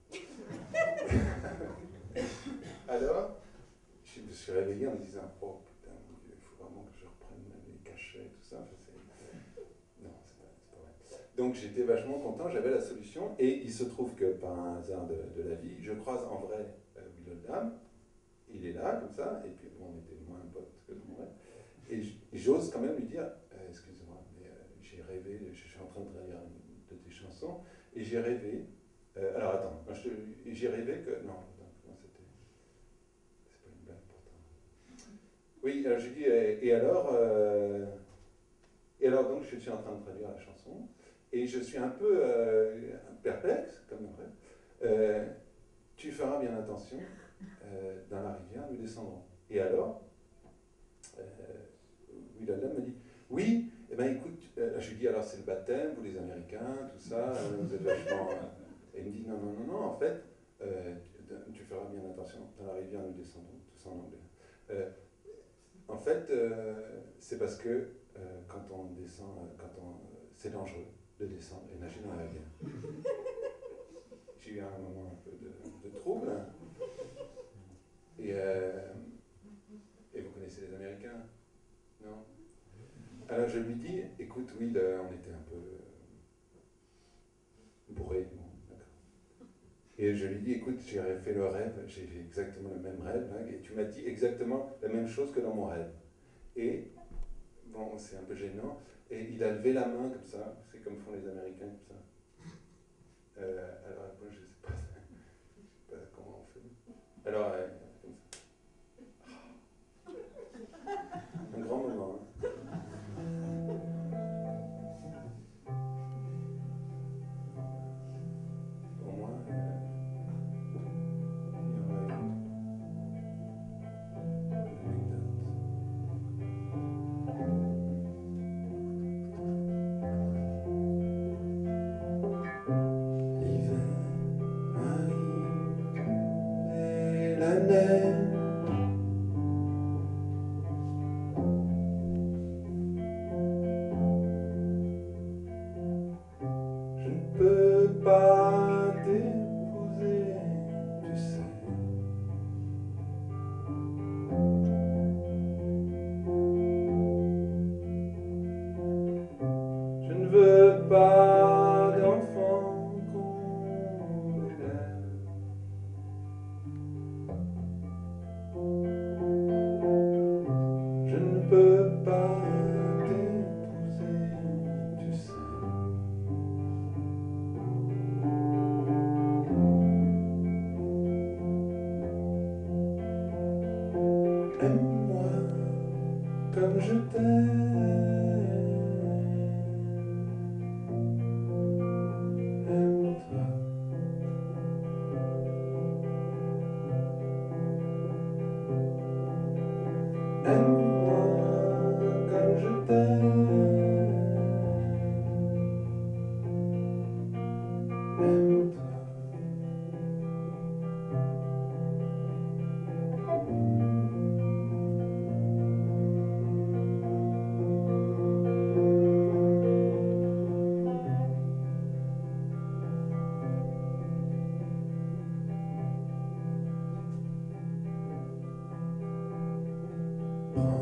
Alors, je me suis réveillé en me disant, oh putain, mon Dieu, il faut vraiment que je reprenne les cachets, tout ça. Non, c'est pas vrai. Donc j'étais vachement content, j'avais la solution, et il se trouve que par un hasard de la vie, je croise en vrai Will Oldham, il est là, comme ça, et puis bon, on était moins potes que dans mon rêve, et j'ose quand même lui dire, excuse-moi, mais j'ai rêvé, je suis en train de traduire une de tes chansons, et j'ai rêvé, alors attends, j'ai rêvé que, non, comment c'était? C'est pas une blague pourtant. Oui, alors j'ai dit, et alors donc je suis en train de traduire la chanson, et je suis un peu perplexe, comme en vrai. Tu feras bien attention, dans la rivière, nous descendrons. Et alors, Will Oldham me dit, oui, eh ben écoute, je lui dis, alors c'est le baptême, vous les Américains, tout ça, vous êtes vachement... Et il me dit, non, en fait, tu feras bien attention, dans la rivière, nous descendrons, tout ça en anglais. En fait, c'est parce que quand on descend, c'est dangereux de descendre et nager dans la rivière. J'ai eu un moment un peu de trouble. Et vous connaissez les Américains? Non? Alors je lui dis, écoute, oui, on était un peu bourrés. Bon, d'accord. Et je lui dis, écoute, j'ai fait le rêve, j'ai fait exactement le même rêve, hein, et tu m'as dit exactement la même chose que dans mon rêve. Et, bon, c'est un peu gênant, et il a levé la main comme ça, c'est comme font les Américains comme ça. Alors, moi, je sais pas comment on fait. Alors, comme ça. Un grand moment. Hein. Au moins, il y aura comme je t'aime. Aime-toi. Aime-moi comme je t'aime. Aime-toi. Prends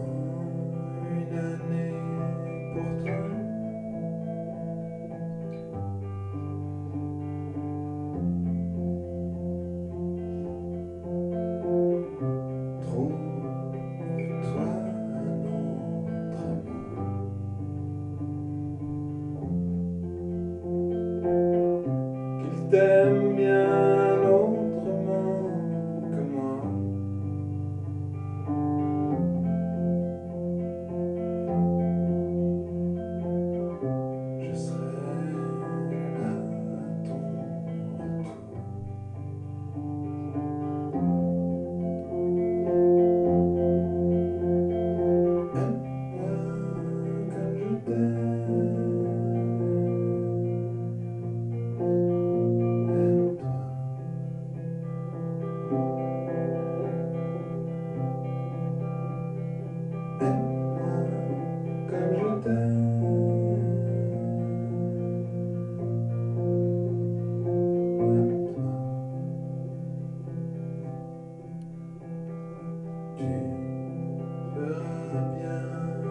Tu feras bien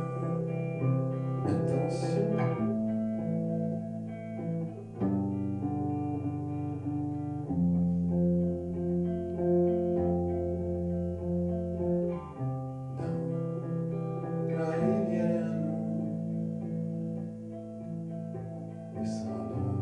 attention. Dans la rivière, nous descendrons.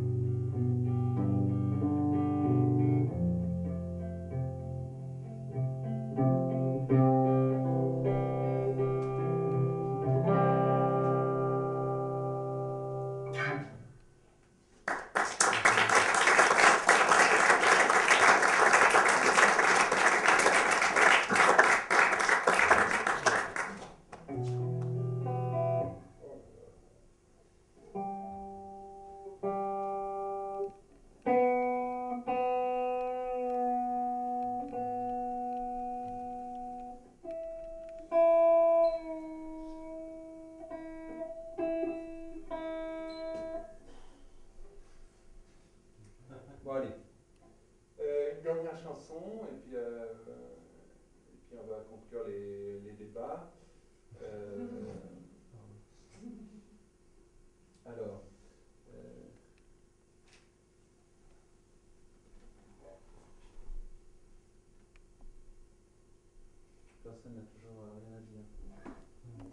Bon, allez. Une dernière chanson, et puis on va conclure les débats. Alors, personne n'a toujours rien à dire. Non.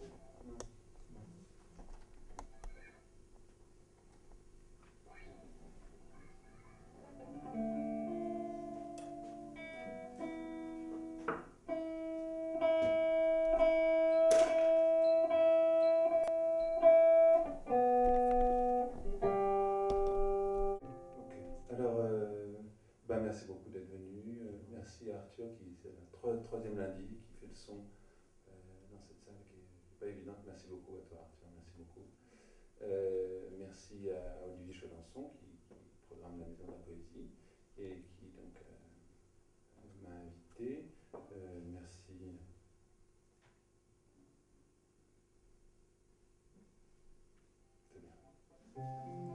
Alors, merci beaucoup d'être venu. Merci à Arthur, qui c'est le troisième lundi, qui fait le son dans cette salle qui n'est pas évidente. Merci beaucoup à toi, Arthur. Merci beaucoup. Merci à Olivier Cholençon, qui programme la Maison de la Poésie et qui donc m'a invité. Merci. C'est bien.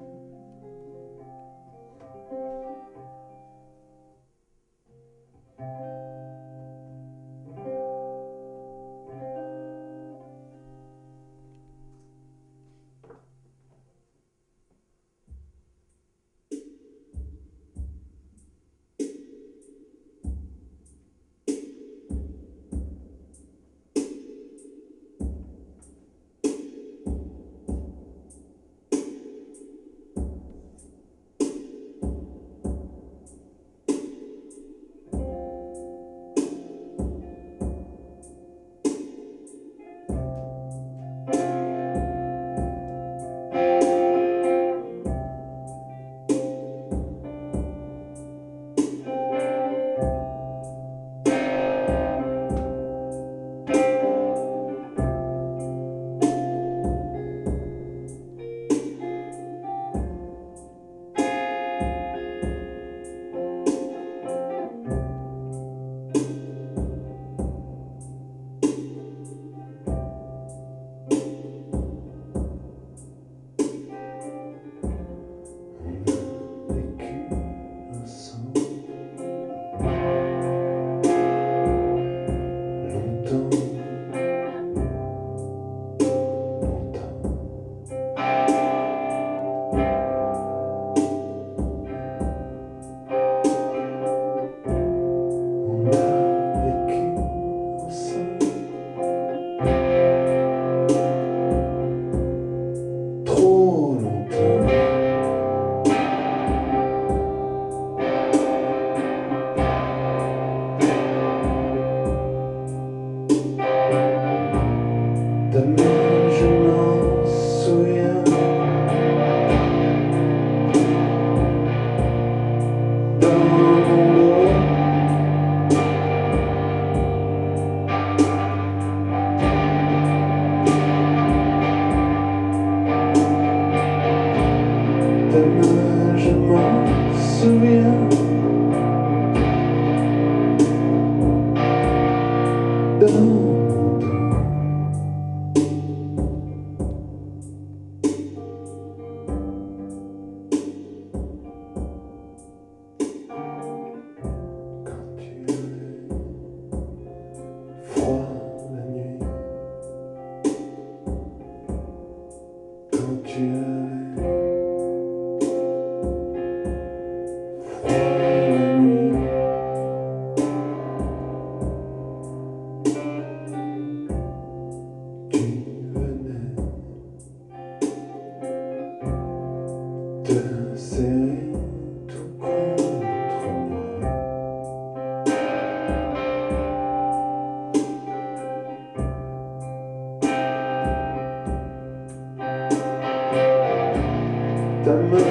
ta main